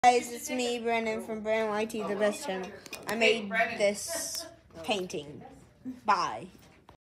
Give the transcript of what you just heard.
Guys, it's me, Brandon from Brandon YT, the best channel. I made this painting. Bye.